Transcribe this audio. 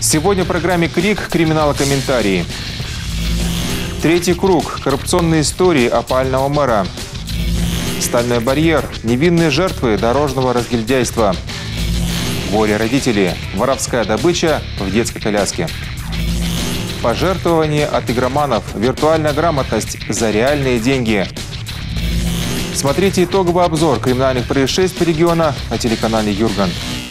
Сегодня в программе «Крик. Криминал-комментарии». Третий круг. Коррупционные истории опального мэра. Стальной барьер. Невинные жертвы дорожного разгильдяйства. Горе родителей. Воровская добыча в детской коляске. Пожертвование от игроманов. Виртуальная грамотность за реальные деньги. Смотрите итоговый обзор криминальных происшествий региона на телеканале «Юрган».